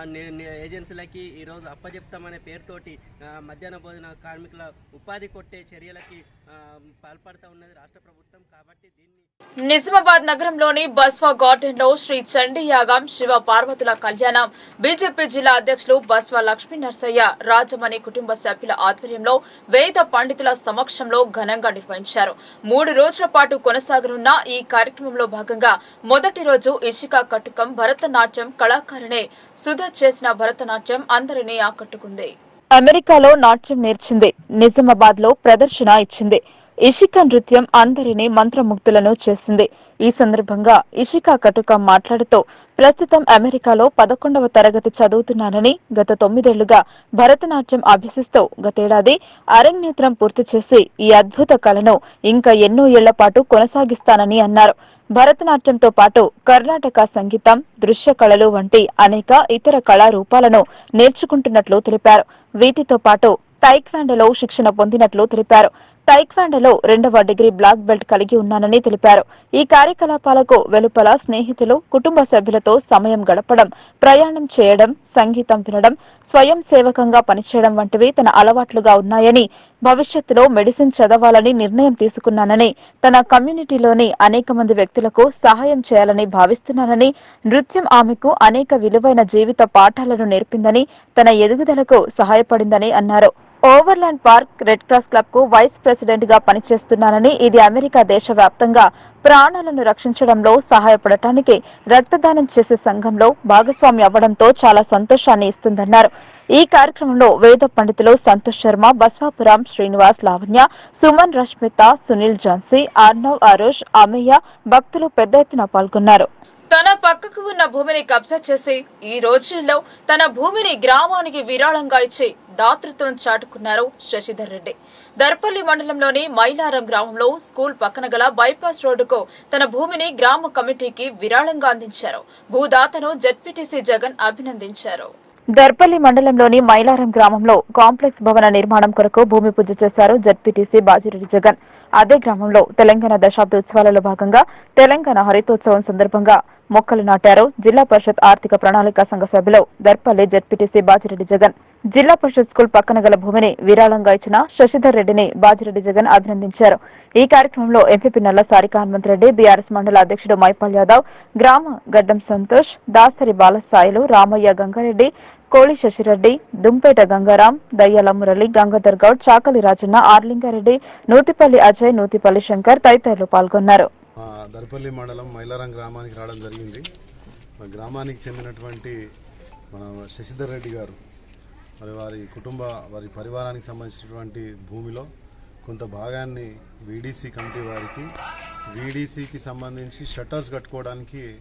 ఏజెన్సీలకి ఈరోజు అప్పజెప్తామనే పేరుతోటి మధ్యాహ్న భోజన కార్మికుల ఉపాధి కొట్టే చర్యలకి పాల్పడుతూ ఉన్నది రాష్ట్ర ప్రభుత్వం. కాబట్టి దీన్ని నిజామాబాద్ నగరంలోని బస్వా గార్డెన్ లో శ్రీ చండీ యాగం శివ పార్వతుల కళ్యాణం బీజేపీ జిల్లా అధ్యక్షులు బస్వా లక్ష్మీ నర్సయ్య రాజమణి కుటుంబ సభ్యుల ఆధ్వర్యంలో వేద పండితుల సమక్షంలో ఘనంగా నిర్వహించారు. మూడు రోజుల పాటు కొనసాగనున్న ఈ కార్యక్రమంలో భాగంగా మొదటి రోజు ఇషికా కట్టుకం భరతనాట్యం కళాకారిణి సుధ చేసిన భరతనాట్యం అందరినీ ఆకట్టుకుంది. అమెరికాలో నాట్యం నేర్చింది, నిజామాబాద్ లో ప్రదర్శన ఇచ్చింది. ఇషికా నృత్యం అందరినీ మంత్రముగ్ధులను చేసింది. ఈ సందర్భంగా ఇషికా కటుకం మాట్లాడుతూ ప్రస్తుతం అమెరికాలో పదకొండవ తరగతి చదువుతున్నానని, గత తొమ్మిదేళ్లుగా భరతనాట్యం అభ్యసిస్తూ గతేడాది అరంగేట్రం పూర్తి చేసి ఈ అద్భుత కళను ఇంకా ఎన్నో ఏళ్ల పాటు కొనసాగిస్తానని అన్నారు. భరతనాట్యంతో పాటు కర్ణాటక సంగీతం, దృశ్య కళలు వంటి అనేక ఇతర కళారూపాలను నేర్చుకుంటున్నట్లు తెలిపారు. వీటితో పాటు టైక్వాండోలో శిక్షణ పొందినట్లు తెలిపారు. టైక్వాండోలో రెండవ డిగ్రీ బ్లాక్ బెల్ట్ కలిగి ఉన్నానని తెలిపారు. ఈ కార్యకలాపాలకు వెలుపల స్నేహితులు, కుటుంబ సభ్యులతో సమయం గడపడం, ప్రయాణం చేయడం, సంగీతం వినడం, స్వయం సేవకంగా పనిచేయడం వంటివి తన అలవాట్లుగా ఉన్నాయని, భవిష్యత్తులో మెడిసిన్ చదవాలని నిర్ణయం తీసుకున్నానని, తన కమ్యూనిటీలోని అనేక మంది వ్యక్తులకు సహాయం చేయాలని భావిస్తున్నానని, నృత్యం ఆమెకు అనేక విలువైన జీవిత పాఠాలను నేర్పిందని, తన ఎదుగుదలకు సహాయపడిందని అన్నారు. Overland Park Red Cross club కు వైస్ ప్రెసిడెంట్ గా పనిచేస్తున్నానని, ఇది అమెరికా దేశవ్యాప్తంగా ప్రాణాలను రక్షించడంలో సహాయపడటానికి రక్తదానం చేసే సంఘంలో భాగస్వామి అవ్వడంతో చాలా సంతోషాన్ని ఇస్తుందన్నారు. ఈ కార్యక్రమంలో వేద పండితులు సంతోష్ శర్మ, బస్వాపురం శ్రీనివాస్, లావణ్య, సుమన్ రష్మిత, సునీల్ జాన్సీ, ఆర్నవ్, అరుష్, అమయ్య, భక్తులు పెద్ద ఎత్తున పాల్గొన్నారు. తన పక్కకు ఉన్న భూమిని కబ్జా చేసి ఈ రోజుల్లో తన భూమిని గ్రామానికి విరాళంగా ఇచ్చి దాతృత్వం చాటుకున్నారు శశిధర్ రెడ్డి. దర్పల్లి మండలంలోని మైలారం గ్రామంలో స్కూల్ పక్కన గల బైపాస్ రోడ్డుకు తన భూమిని గ్రామ కమిటీకి విరాళంగా అందించారు. భూదాతను జెడ్పీటీసీ జగన్ అభినందించారు. దర్పల్లి మండలంలోని మైలారం గ్రామంలో కాంప్లెక్స్ భవన నిర్మాణం కొరకు భూమి పూజ చేశారు జెడ్పీటీసీ బాజిరెడ్డి జగన్. అదే గ్రామంలో తెలంగాణ దశాబ్ద ఉత్సవాలలో భాగంగా తెలంగాణ హరితోత్సవం సందర్భంగా మొక్కలు నాటారు జిల్లా పరిషత్ ఆర్థిక ప్రణాళిక సంఘ సభ్యులు దర్పల్లి జెడ్పీటీసీ బాజిరెడ్డి జగన్. జిల్లా పరిషత్ స్కూల్ పక్కన గల భూమిని విరాళంగా ఇచ్చిన శశిధర్ రెడ్డిని బాజిరెడ్డి జగన్ అభినందించారు. ఈ కార్యక్రమంలో ఎంపీపీ నల్ల సారికా హనుమంతరెడ్డి, బీఆర్ఎస్ మండల అధ్యక్షుడు మైపాల్ యాదవ్, గ్రామ గడ్డం సంతోష్, దాసరి బాలసాయిలు, రామయ్య, గంగారెడ్డి, కోళి శశిరెడ్డి, దుంపేట గంగారాం, దయ్యాల మురళి, గంగాధర్ గౌడ్, చాకలి రాజన్న, ఆర్లింగారెడ్డి, నూతిపల్లి అజయ్, నూతిపల్లి శంకర్ తదితరులు పాల్గొన్నారు. దర్పల్లి మండలం మైలారం గ్రామానికి రావడం జరిగింది. గ్రామానికి చెందినటువంటి మన శశిధర్ రెడ్డి గారు మరి వారి కుటుంబ వారి పరివారానికి సంబంధించినటువంటి భూమిలో కొంత భాగాన్ని వీడీసీ కమిటీ వారికి వీడీసీకి సంబంధించి షట్టర్స్ కట్టుకోవడానికి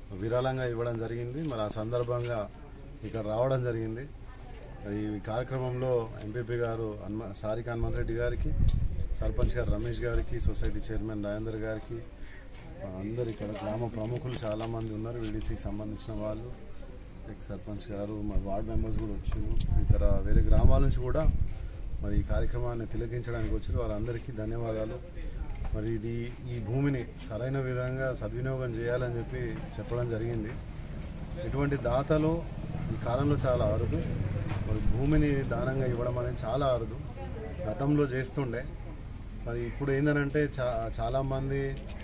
విరాళంగా ఇవ్వడం జరిగింది. మరి ఆ సందర్భంగా ఇక్కడ రావడం జరిగింది. ఈ కార్యక్రమంలో ఎంపీపీ గారు హనుమ సారిక హనుమంత్ రెడ్డి గారికి, సర్పంచ్ గారు రమేష్ గారికి, సొసైటీ చైర్మన్ రాజేందర్ గారికి, అందరు ఇక్కడ గ్రామ ప్రముఖులు చాలామంది ఉన్నారు. వీడీసీకి సంబంధించిన వాళ్ళు, ఎక్స్ సర్పంచ్ గారు, మా వార్డ్ మెంబర్స్ కూడా వచ్చారు. ఇతర వేరే గ్రామాల నుంచి కూడా మరి ఈ కార్యక్రమాన్ని తిలకించడానికి వచ్చారు. వారందరికీ ధన్యవాదాలు. మరి ఇది ఈ భూమిని సరైన విధంగా సద్వినియోగం చేయాలని చెప్పి చెప్పడం జరిగింది. ఇటువంటి దాతలు ఈ కాలంలో చాలా అరుదు. మరి భూమిని దానంగా ఇవ్వడం అనేది చాలా అరుదు. గతంలో చేస్తుండే. మరి ఇప్పుడు ఏంటంటే చా చాలామంది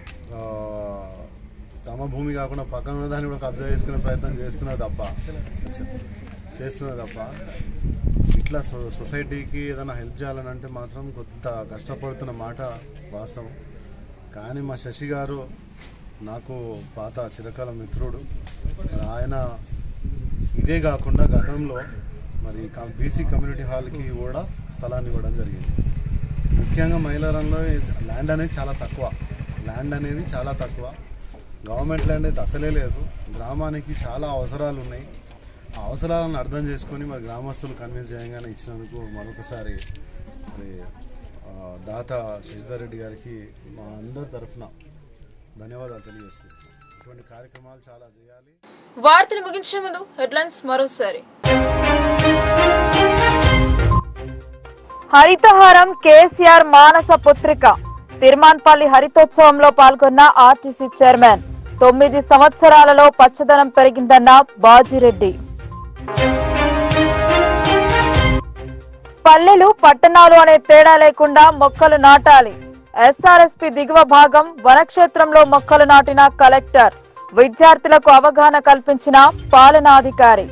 తమ భూమి కాకుండా పక్కన ఉన్న దాన్ని కూడా కబ్జా చేసుకునే ప్రయత్నం చేస్తున్నారు తప్ప చేస్తున్నారు తప్ప ఇట్లా సో సొసైటీకి ఏదైనా హెల్ప్ చేయాలని అంటే మాత్రం కొంత కష్టపడుతున్న మాట వాస్తవం. కానీ మా శశి గారు నాకు పాత చిరకాల మిత్రుడు. ఆయన ఇదే కాకుండా గతంలో మరి బీసీ కమ్యూనిటీ హాల్కి కూడా స్థలాన్ని ఇవ్వడం జరిగింది. ముఖ్యంగా మైలారంలో ల్యాండ్ అనేది చాలా తక్కువ ల్యాండ్ అనేది చాలా తక్కువ గవర్నమెంట్ ల్యాండ్ అయితే అసలే లేదు. గ్రామానికి చాలా అవసరాలు ఉన్నాయి. ఆ అవసరాలను అర్థం చేసుకొని మరి గ్రామస్తులు కన్విన్స్ చేయగానే ఇచ్చినందుకు మరొకసారి మరి దాత శశిధర్ రెడ్డి గారికి మా అందరి తరఫున ధన్యవాదాలు తెలియజేస్తున్నాను. ఇటువంటి కార్యక్రమాలు చాలా చేయాలి. వార్తలు ముగించే ముందు హెడ్లైన్స్ మరోసారి. హరితహారం కేసీఆర్ మానస పుత్రిక. తిరుమాన్పల్లి హరితోత్సవంలో పాల్గొన్న ఆర్టీసీ చైర్మన్. తొమ్మిది సంవత్సరాలలో పచ్చదనం పెరిగిందన్న బాజిరెడ్డి. పల్లెలు పట్టణాలు అనే తేడా లేకుండా మొక్కలు నాటాలి. ఎస్ఆర్ఎస్పీ దిగువ భాగం వనక్షేత్రంలో మొక్కలు నాటిన కలెక్టర్. విద్యార్థులకు అవగాహన కల్పించిన పాలనాధికారి.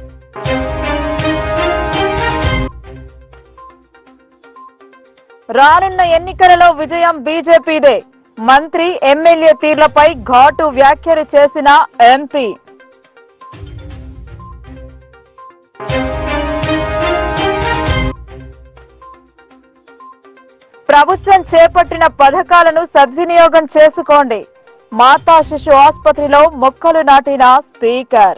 రానున్న ఎన్నికలలో విజయం బీజేపీదే. మంత్రి ఎమ్మెల్యే తీర్లపై ఘాటు వ్యాఖ్యలు చేసిన ఎంపీ. ప్రభుత్వం చేపట్టిన పథకాలను సద్వినియోగం చేసుకోండి. మాతా శిశు ఆసుపత్రిలో మొక్కలు నాటిన స్పీకర్.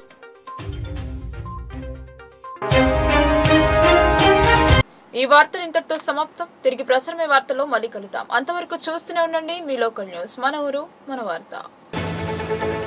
ఈ వార్తలు ఇంతటితో సమాప్తం. తిరిగి ప్రసారమే వార్తల్లో మళ్ళీ కలుద్దాం. అంతవరకు చూస్తూనే ఉండండి మీ లోకల్ న్యూస్. మన ఊరు మన వార్త.